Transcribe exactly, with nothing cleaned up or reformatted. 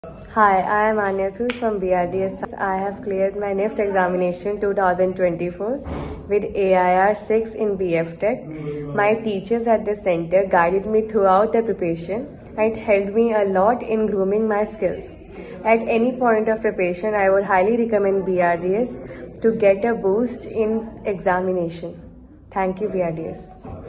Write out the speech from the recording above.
Hi, I am Aanya Sood from B R D S. I have cleared my NIFT examination twenty twenty-four with A I R six in B F Tech. My teachers at the center guided me throughout the preparation and it helped me a lot in grooming my skills. At any point of preparation, I would highly recommend B R D S to get a boost in examination. Thank you, B R D S.